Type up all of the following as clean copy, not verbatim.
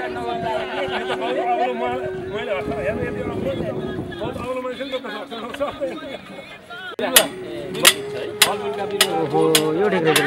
ओहो यो ठिक रहेछ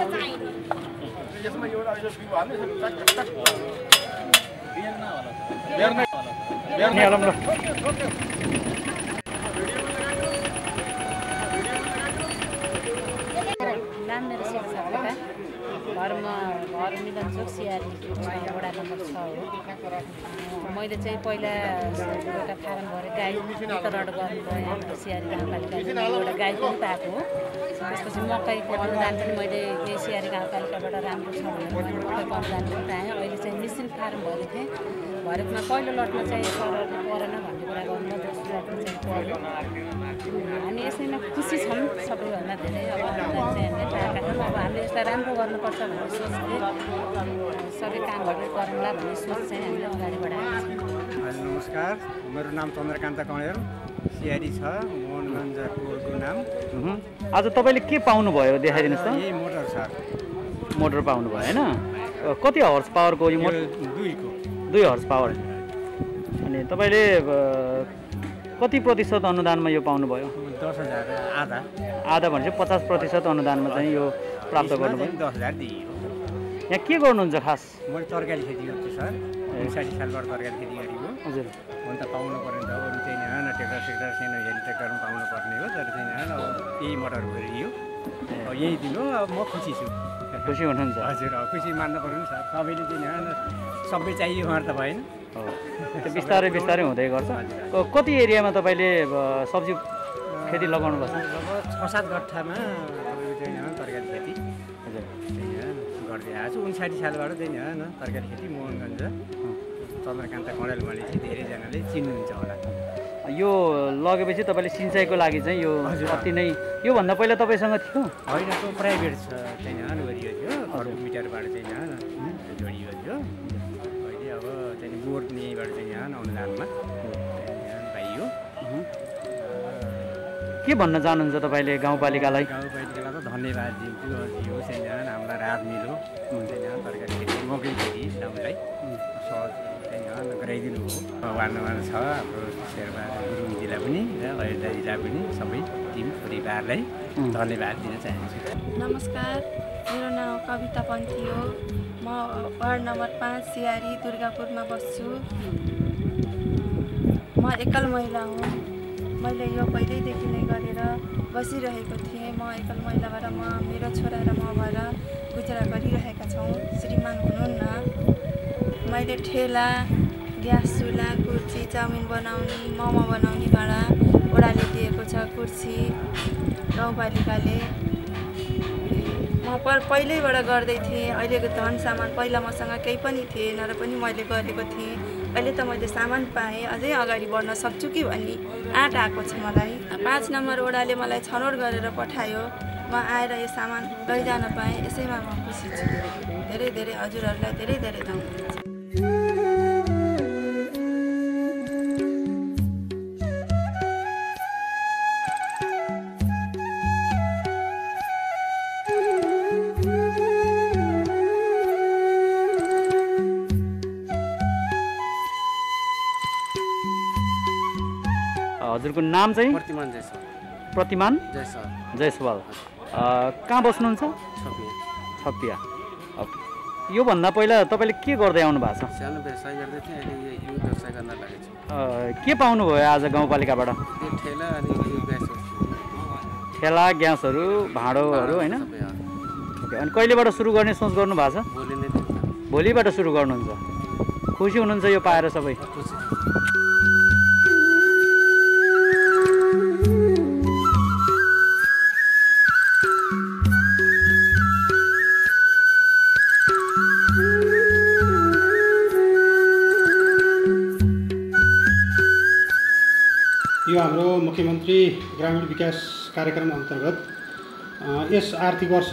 नाम मेरो शिक्षा घरमा घर मिलनचोक सिआरडी वडा नम्बर 6 हो। मैले चाहिँ पहिला एउटा फारम भरेर गाई वितरण गर्नुभयो हाम्रो सिआरडी गाउँपालिकाले एउटा गाई पनि पाएको हो। त्यसपछि मकैको अनुदान पनि मैले त्यही सिआरडी गाउँपालिकाबाट राम्रो छ भनेर मैले मकैको अनुदान पनि पाएँ। अहिले चाहिँ मिसिन फारम भरेको थिएँ। भरेकोमा पहिलो लटमा चाहिँ सरहरूले परेन भन्ने कुरा गर्नु, दोस्रो लटमा चाहिँ पर्यो। हामी यसैमा खुसी छौँ सबैभन्दा धेरै। अब अनुदान चाहिँ हामीले पाएका छौँ। अब हामीले यसलाई राम्रो गर्नुपर्छ भन्ने सोचले सबै कामहरू गरौँला भन्ने सोच चाहिँ हामीले अगाडि बढाएका छौँ। हजुर नमस्कार, मेरो नाम चन्द्रकान्त कणेल, सिआरडी छ मोहनगञ्जको नाम। आज तपाईँले के पाउनुभयो देखाइदिनुहोस् त। यही मोटर छ, मोटर पाउनुभयो होइन? कति हर्स पावरको यो मोटर? 2 horse power. अनि तपाईँले कति प्रतिशत अनुदानमा यो पाउनुभयो? 10,000 आधा। आधा भनेपछि 50% अनुदानमा चाहिँ यो प्राप्त गर्नुभयो। 10,000 दियो। यहाँ के गर्नुहुन्छ खास? मैले तरकारी खेती गर्छु सर, 59 सालबाट तरकारी खेती गरेको। हजुर, अन्त पाउनु पर्यो नि त, अरू चाहिँ होइन, ट्र्याक्टर सानो हेली ट्र्याक्टर पनि पाउनु पर्ने हो। तर चाहिँ होइन, अब यही मोटर गरियो, यही दिनु। अब म खुसी छु। खुसी हुनुहुन्छ? हजुर, खुसी मान्नु पर्यो नि सर। सबैले चाहिँ होइन, सबै चाहियो उहाँहरू त भएन। त्यो बिस्तारै बिस्तारै हुँदै गर्छ। कति एरियामा तपाईँले सब्जी खेती लगाउनु भएको छ? 6-7 गट्ठामा तपाईँको चाहिँ तरकारी खेती हजुर गर्दै आएको छु। 59 सालबाट चाहिँ होइन तरकारी खेती मोहनगञ्ज चन्द्रकान्त कणेल भने चाहिँ धेरैजनाले चिन्नुहुन्छ होला। यो लगेपछि तपाईँले सिँचाइको लागि चाहिँ यो अति नै, योभन्दा पहिला तपाईँसँग थियो? होइन, त्यो प्राइभेट छ चाहिँ होइन गरियो थियो, घरको मिटरबाट चाहिँ होइन जोडियो थियो। अहिले अब चाहिँ बोर्ड यहीँबाट चाहिँ यहाँ अनुदानमा पाइयो। के भन्न चाहनुहुन्छ तपाईँले गाउँपालिकालाई? गाउँपालिकालाई त धन्यवाद दिन्छु। यो चाहिँ यहाँ हामीलाई राहत मिल्यो। चाहिँ यहाँ तरकारी खेती, मकै खेती हामीलाई सहज चाहिँ यहाँ गराइदिनु हो। वार्ड नम्बर 6 हाम्रो शेर्पा गुरुङजीलाई पनि र अयोध्याजीलाई पनि सबै टिम परिवारलाई धन्यवाद दिन चाहन्छु। नमस्कार, मेरो नाम कविता पन्थी हो। म वार्ड नम्बर 5 सिआरडी दुर्गापुरमा बस्छु। म एकल महिला हुँ। मैले यो पहिल्यैदेखि नै गरेर बसिरहेको थिएँ। म एकल महिलाबाट मेरो छोरा र म भएर गुजारा गरिरहेका छौँ। श्रीमान हुनुहुन्न। मैले ठेला, ग्यास चुल्हा, कुर्सी, चाउमिन बनाउने, मोमो बनाउने भाडा ओडाले दिएको छ। कुर्सी गाउँपालिकाले म पहिल्यैबाट गर्दै थिएँ। अहिलेको धन सामान, पहिला मसँग केही पनि थिएन र पनि मैले गरेको थिएँ। अहिले त मैले सामान पाएँ, अझै अगाडि बढ्न सक्छु कि भन्ने आँट आएको छ मलाई। 5 नम्बर ओडाले मलाई छनौट गरेर पठायो। म आएर यो सामान लैजान पाएँ, यसैमा म खुसी छु। धेरै धेरै हजुरहरूलाई धेरै धेरै धन्यवाद। हजुरको नाम चाहिँ? प्रतिमान जयसवाल। प्रतिमान जयसवाल। कहाँ बस्नुहुन्छ? छपिया। योभन्दा पहिला तपाईँले के गर्दै आउनु भएको छ? सानो व्यवसाय गर्दै थिएँ, अहिले यो व्यवसाय गर्न लागेको छु। के पाउनुभयो आज गाउँपालिकाबाट? ठेला अनि यो ग्यास, ठेला, ग्यासहरू, भाँडोहरू होइन? अनि कहिलेबाट सुरु गर्ने सोच गर्नु भएको छ? भोलि नै। भोलिबाट सुरु गर्नुहुन्छ? खुसी हुनुहुन्छ यो पाएर सबै? खुसी। यो हाम्रो मुख्यमन्त्री ग्रामीण विकास कार्यक्रम अन्तर्गत यस आर्थिक वर्ष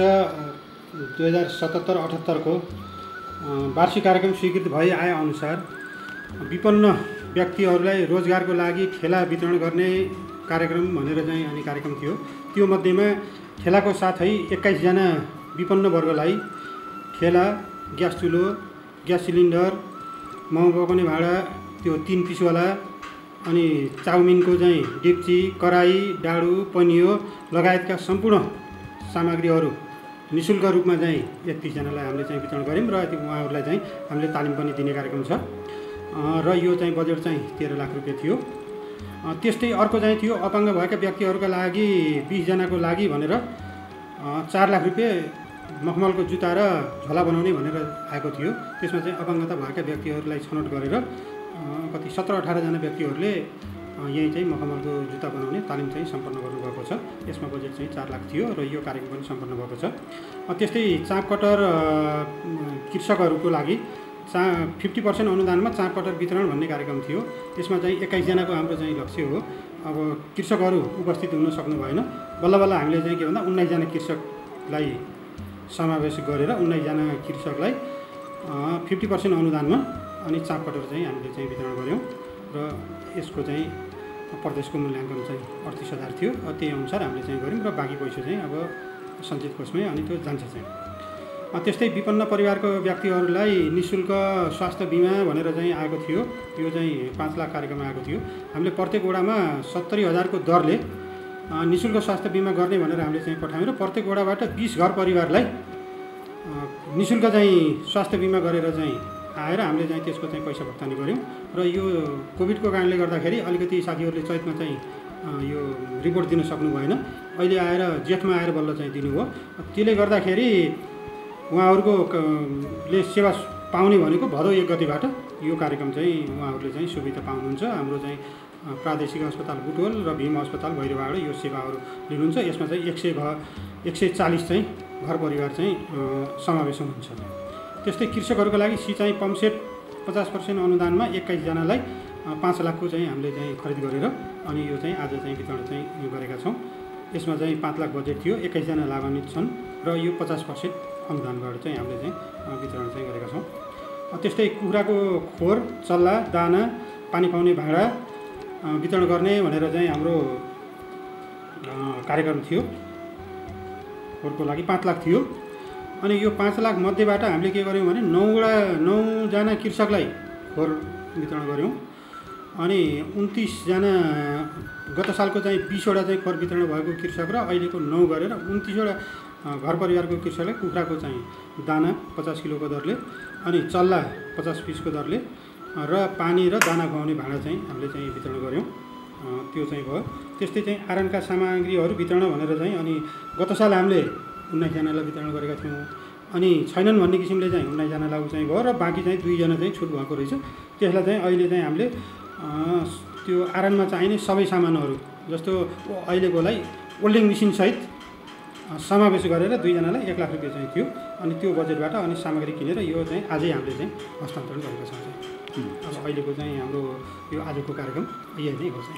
2077-78 को वार्षिक कार्यक्रम स्वीकृत भई आए अनुसार विपन्न व्यक्तिहरूलाई रोजगारको लागि ठेला वितरण गर्ने कार्यक्रम भनेर चाहिँ अनि कार्यक्रम थियो। त्यो मध्येमा ठेलाको साथै 21 जना विपन्न वर्गलाई ठेला, ग्यास चुलो, ग्यास सिलिन्डर मोमो पकाउने भाँडा त्यो 3 पिसवाला अनि चाउमिनको चाहिँ डेक्ची कराई डाडु पनियो लगायतका सम्पूर्ण सामग्रीहरू निःशुल्क रूपमा चाहिँ 31 जनालाई हामीले चाहिँ वितरण गऱ्यौँ र उहाँहरूलाई चाहिँ हामीले तालिम पनि दिने कार्यक्रम छ र यो चाहिँ बजेट चाहिँ 13 लाख रुपियाँ थियो। त्यस्तै अर्को चाहिँ थियो अपाङ्ग भएका व्यक्तिहरूका लागि 20 जनाको लागि भनेर 4 लाख रुपियाँ मखमलको जुत्ता र झोला बनाउने भनेर आएको थियो। त्यसमा चाहिँ अपाङ्गता भएका व्यक्तिहरूलाई छनौट गरेर कति 17-18 जना व्यक्तिहरूले यही चाहिँ मखमलको जुत्ता बनाउने तालिम चाहिँ सम्पन्न गर्नुभएको छ। यसमा बजेट चाहिँ 4 लाख थियो र यो कार्यक्रम पनि सम्पन्न भएको छ। त्यस्तै चाँप कटर कृषकहरूको लागि 50% अनुदानमा चाँप कटर वितरण भन्ने कार्यक्रम थियो। यसमा चाहिँ 21 जनाको हाम्रो चाहिँ लक्ष्य हो। अब कृषकहरू उपस्थित हुन सक्नु भएन, बल्ल बल्ल हामीले चाहिँ के भन्दा 19 जना कृषकलाई समावेश गरेर 19 जना कृषकलाई 50% अनुदानमा अनि चाँप कटर चाहिँ हामीले चाहिँ वितरण गऱ्यौँ र यसको चाहिँ प्रदेशको मूल्याङ्कन चाहिँ 38,000 थियो। त्यही अनुसार हामीले चाहिँ गऱ्यौँ र बाँकी पैसा चाहिँ अब सञ्चित कोषमै अनि त्यो जान्छ चाहिँ। त्यस्तै विपन्न परिवारको व्यक्तिहरूलाई निःशुल्क स्वास्थ्य बिमा भनेर चाहिँ आएको थियो। यो चाहिँ 5 लाख कार्यक्रम आएको थियो। हामीले प्रत्येक वडामा 70,000 को दरले निःशुल्क स्वास्थ्य बिमा गर्ने भनेर हामीले चाहिँ पठायौँ र प्रत्येक वडाबाट 20 घर परिवारलाई निःशुल्क चाहिँ स्वास्थ्य बिमा गरेर चाहिँ आएर हामीले चाहिँ त्यसको चाहिँ पैसा भुक्तानी गऱ्यौँ र यो कोभिडको कारणले गर्दाखेरि अलिकति साथीहरूले चैतमा चाहिँ यो रिपोर्ट दिन सक्नु भएन। अहिले आएर जेठमा आएर बल्ल चाहिँ दिनुभयो। त्यसले गर्दाखेरि उहाँहरूको ले सेवा पाउने भनेको भदौ 1 गतिबाट यो कार्यक्रम चाहिँ उहाँहरूले चाहिँ सुविधा पाउनुहुन्छ। हाम्रो चाहिँ प्रादेशिक अस्पताल बुटवल र भीम अस्पताल भैरवबाट यो सेवाहरू लिनुहुन्छ। यसमा चाहिँ 140 चाहिँ घर परिवार चाहिँ समावेश हुनुहुन्छ। त्यस्तै कृषकहरूको लागि सिँचाइ पम्पसेट 50% अनुदानमा 21 जनालाई 5 लाखको चाहिँ हामीले चाहिँ खरिद गरेर अनि यो चाहिँ आज चाहिँ वितरण चाहिँ गरेका छौँ। यसमा चाहिँ 5 लाख बजेट थियो, 21 जना लाभान्वित छन् र यो 50% अनुदानबाट चाहिँ हामीले चाहिँ वितरण चाहिँ गरेका छौँ। त्यस्तै कुखुराको खोर, चल्ला, दाना, पानी पाउने भाँडा वितरण गर्ने भनेर चाहिँ हाम्रो कार्यक्रम थियो। खोरको लागि 5 लाख थियो अनि यो 5 लाख मध्येबाट हामीले के गर्यौँ भने 9 जना कृषकलाई खोर वितरण गऱ्यौँ अनि 29 जना गत सालको चाहिँ 20 वटा चाहिँ खोर वितरण भएको कृषक र अहिलेको 9 गरेर 29 वटा घर परिवारको कृषकलाई कुखुराको चाहिँ दाना 50 किलोको दरले अनि चल्ला 50 पिसको दरले र पानी र दाना खुवाउने भाँडा चाहिँ हामीले चाहिँ वितरण गऱ्यौँ। त्यो चाहिँ भयो। त्यस्तै चाहिँ आइरनका सामग्रीहरू वितरण भनेर चाहिँ अनि गत साल हामीले 19 जनालाई वितरण गरेका थियौँ अनि छैनन् भन्ने किसिमले चाहिँ 19 जनालाई चाहिँ भयो र बाँकी चाहिँ 2 जना चाहिँ छुट भएको रहेछ। त्यसलाई चाहिँ अहिले चाहिँ हामीले त्यो आइरनमा चाहिने सबै सामानहरू जस्तो अहिलेकोलाई वेल्डिङ मेसिनसहित समावेश गरेर 2 जनालाई 1 लाख रुपियाँ चाहिँ थियो अनि त्यो बजेटबाट अनि सामग्री किनेर यो चाहिँ आजै हामीले चाहिँ हस्तान्तरण गरेका छौँ। अब अहिलेको चाहिँ हाम्रो यो आजको कार्यक्रम यही नै हो चाहिँ।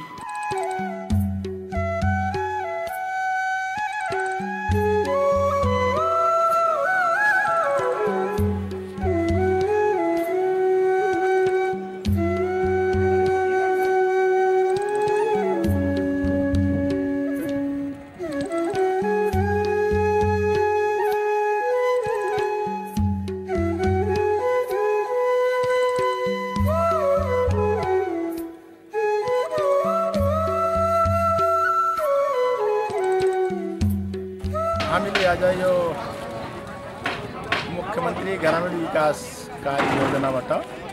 हामीले आज यो मुख्यमन्त्री ग्रामीण विकास कार्य योजनाबाट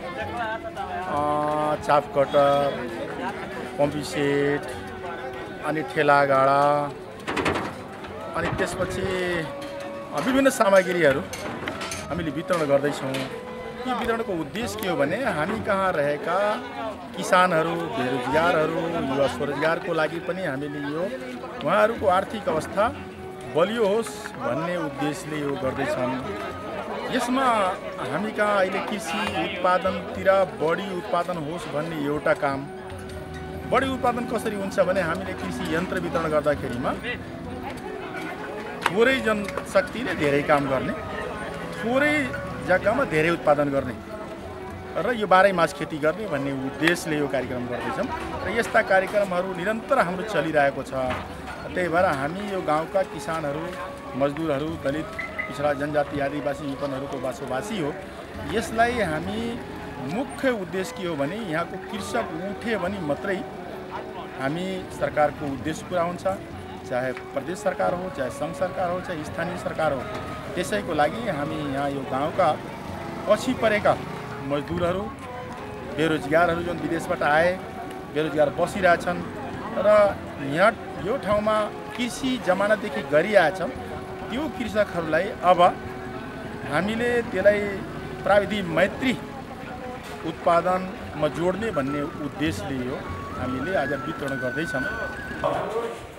चाप कटर, पम्पी सेट अनि ठेला गाडा अनि त्यसपछि विभिन्न सामग्रीहरू हामीले वितरण गर्दैछौँ। यो वितरणको उद्देश्य के हो भने हामी कहाँ रहेका किसानहरू, बेरोजगारहरू, युवा स्वरोजगारको लागि पनि हामीले यो उहाँहरूको आर्थिक अवस्था बलियो होस् भन्ने उद्देश्यले यो गर्दैछन्। यसमा हामी कहाँ अहिले कृषि उत्पादनतिर बढी उत्पादन होस् भन्ने एउटा काम। बढी उत्पादन कसरी हुन्छ भने हामीले कृषि यन्त्र वितरण गर्दाखेरिमा थोरै जनशक्तिले धेरै काम गर्ने, थोरै जग्गामा धेरै उत्पादन गर्ने र यो 12 मास खेती गर्ने भन्ने उद्देश्यले यो कार्यक्रम गर्दैछौँ र यस्ता कार्यक्रमहरू निरन्तर हाम्रो चलिरहेको छ। त्यही भएर हामी यो गाउँका किसानहरू, मजदुरहरू, दलित, पिछडा जनजाति, आदिवासी विपन्नहरूको बसोबासी हो। यसलाई हामी मुख्य उद्देश्य के हो भने यहाँको कृषक उठे भने मात्रै हामी सरकारको उद्देश्य पुरा हुन्छ, चाहे प्रदेश सरकार हो, चाहे सङ्घ सरकार हो, चाहे स्थानीय सरकार हो। त्यसैको लागि हामी यहाँ यो गाउँका पछि परेका मजदुरहरू, बेरोजगारहरू जुन विदेशबाट आए, बेरोजगार बसिरहेछन् र यहाँ यो ठाउँमा कृषि जमानादेखि गरिआएछन्, त्यो कृषकहरूलाई अब हामीले त्यसलाई प्राविधिक मैत्री उत्पादनमा जोड्ने भन्ने उद्देश्यले यो हामीले आज वितरण गर्दैछौँ।